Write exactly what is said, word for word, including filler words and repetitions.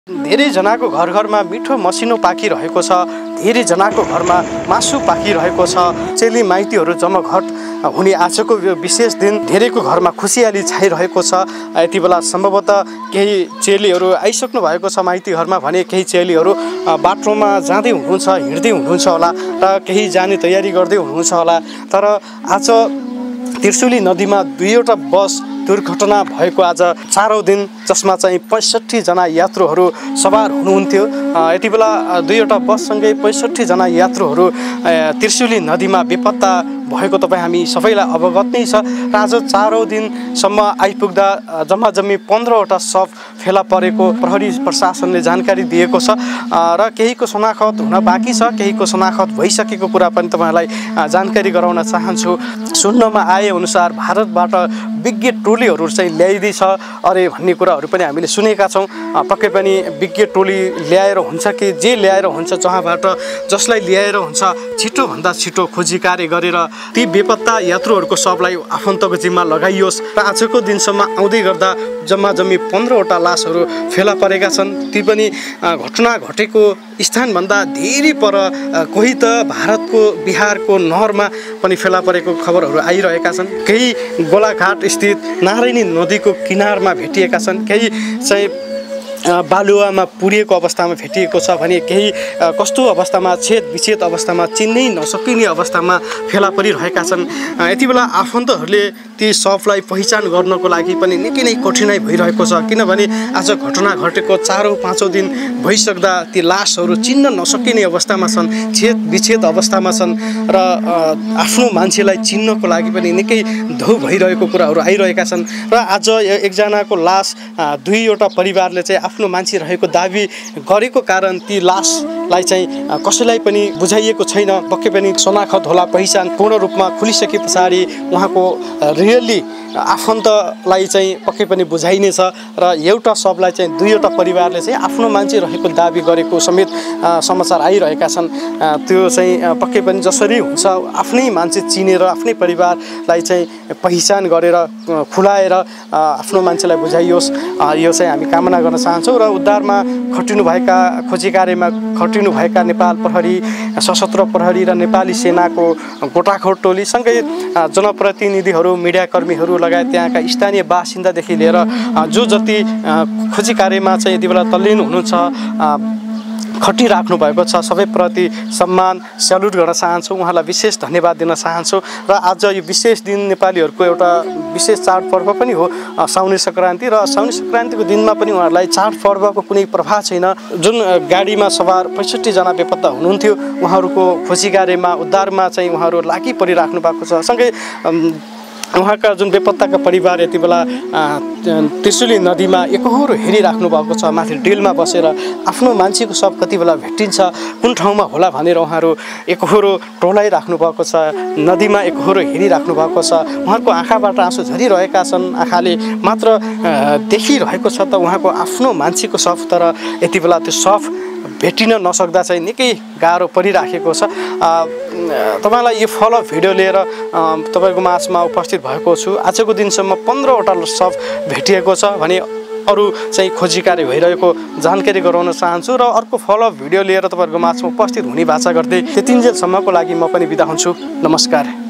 धेरै जनाको घर घरमा मिठो मसिनो पाकिरहेको छ। धेरै जनाको घरमा मासु पाकिरहेको छ। चेली माइतीहरू जमघट हुने आजको यो विशेष दिन धेरैको घरमा खुसियाली छाइरहेको छ। यति बेला सम्भवतः केही चेलीहरू आइसक्नु भएको छ माइती घरमा भने केही चेलीहरू बाटोमा जाँदै हुनुहुन्छ, हिँड्दै हुनुहुन्छ होला र केही जाने तयारी गर्दै हुनुहुन्छ होला। तर आज त्रिशुली नदीमा दुईवटा बस दुर्घटना भएको आज चारौँ दिन, जसमा चाहिँ पैँसठी जना यात्रुहरू सवार हुनुहुन्थ्यो। यति बेला दुईवटा बससँगै पैँसठी जना यात्रुहरू त्रिशुली नदीमा बेपत्ता भएको तपाईँ हामी सबैलाई अवगत नै छ। र आज चारौँ दिनसम्म आइपुग्दा जम्मा जम्मी पन्ध्रवटा शव फेला परेको प्रहरी प्रशासनले जानकारी दिएको छ र केहीको शनाखत हुन बाँकी छ, केहीको शनाखत भइसकेको कुरा पनि तपाईँलाई जानकारी गराउन चाहन्छु। सुन्नमा आए अनुसार भारतबाट विज्ञ टोलीहरू चाहिँ ल्याइदिछ अरे भन्ने कुराहरू पनि हामीले सुनेका छौँ। पक्कै पनि विज्ञ टोली ल्याएर हुन्छ कि जे ल्याएर हुन्छ, जहाँबाट जसलाई ल्याएर हुन्छ छिटोभन्दा छिटो खोजी कार्य गरेर ती बेपत्ता यात्रुहरूको शवलाई आफन्तको जिम्मा लगाइयोस्। र आजको दिनसम्म आउँदै गर्दा जम्मा जम्मी पन्ध्रवटा लासहरू फेला परेका छन्। ती पनि घटना घटेको स्थानभन्दा धेरै पर, कोही त भारतको बिहारको नहरमा पनि फेला परेको खबरहरू आइरहेका छन्। केही गोलाघाट स्थित नारायणी नदीको किनारमा भेटिएका छन्, केही चाहिँ बालुवामा पुरिएको अवस्थामा भेटिएको छ भने केही कस्तो अवस्थामा छेद विच्छेद अवस्थामा चिन्नै नसकिने अवस्थामा फेला परिरहेका छन्। यति बेला आफन्तहरूले ती शवलाई पहिचान गर्नको लागि पनि निकै नै कठिनाइ भइरहेको छ, किनभने आज घटना घटेको चारौँ पाँचौँ दिन भइसक्दा ती लासहरू चिन्न नसकिने अवस्थामा छन्, छेद विच्छेद अवस्थामा छन् र आफ्नो मान्छेलाई चिन्नको लागि पनि निकै धौ भइरहेको कुराहरू आइरहेका छन्। र आज एकजनाको लास दुईवटा परिवारले चाहिँ आफ्नो मान्छे रहेको दाबी गरेको कारण ती लासलाई चाहिँ कसैलाई पनि बुझाइएको छैन। पक्कै पनि शनाखत होला, पहिचान पूर्ण रूपमा खुलिसके पछाडि उहाँको रियल्ली आफन्तलाई चाहिँ पक्कै पनि बुझाइनेछ। र एउटा शवलाई चाहिँ दुईवटा परिवारले चाहिँ आफ्नो मान्छे रहेको दाबी गरेको समेत समाचार आइरहेका छन्। त्यो चाहिँ पक्कै पनि जसरी हुन्छ आफ्नै मान्छे चिनेर आफ्नै परिवारलाई चाहिँ पहिचान गरेर खुलाएर आफ्नो मान्छेलाई बुझाइयोस्, यो चाहिँ हामी कामना गर्न चाहन्छौँ। र उद्धारमा खटिनुभएका, खोजी कार्यमा खटिनुभएका नेपाल प्रहरी, सशस्त्र प्रहरी र नेपाली सेनाको गोटाखोर टोलीसँगै जनप्रतिनिधिहरू, मिडियाकर्मीहरू लगायत त्यहाँका स्थानीय बासिन्दादेखि लिएर जो जति खोजी कार्यमा चाहिँ यति बेला तल्लीन हुनुहुन्छ, खटिराख्नु भएको छ, सबैप्रति सम्मान स्यालुट गर्न चाहन्छु, उहाँलाई विशेष धन्यवाद दिन चाहन्छु। र आज यो विशेष दिन नेपालीहरूको एउटा विशेष चाडपर्व पनि हो, साउने सङ्क्रान्ति। र साउने सङ्क्रान्तिको दिनमा पनि उहाँहरूलाई चाडपर्वको कुनै प्रभाव छैन। जुन गाडीमा सवार पैँसठी जना बेपत्ता हुनुहुन्थ्यो, उहाँहरूको खोजी कार्यमा, उद्धारमा चाहिँ उहाँहरू लागि परिराख्नु भएको छ। सँगै उहाँका जुन बेपत्ताका परिवार यति बेला त्रिशुली नदीमा एकहोरो हेरिराख्नु भएको छ, माथि डिलमा बसेर आफ्नो मान्छेको शव कति बेला भेटिन्छ, कुन ठाउँमा होला भनेर उहाँहरू एकहोरो टोलाइराख्नु भएको छ, नदीमा एकहोरो हेरिराख्नु भएको छ। उहाँहरूको आँखाबाट आँसु झरिरहेका छन्, आँखाले मात्र देखिरहेको छ त उहाँको आफ्नो मान्छेको शव, तर यति बेला त्यो शव भेटिन नसक्दा चाहिँ निकै गाह्रो परिराखेको छ। तपाईँलाई यो फलोअप भिडियो लिएर तपाईँको माझमा उपस्थित भएको छु। आजको दिनसम्म पन्ध्रवटा शव भेटिएको छ भने अरू चाहिँ खोजी कार्य भइरहेको जानकारी गराउन चाहन्छु। र अर्को फलोअप भिडियो लिएर तपाईँहरूको माझमा उपस्थित हुने बाचा गर्दै त्यतिन्जेलसम्मको लागि म पनि बिदा हुन्छु। नमस्कार।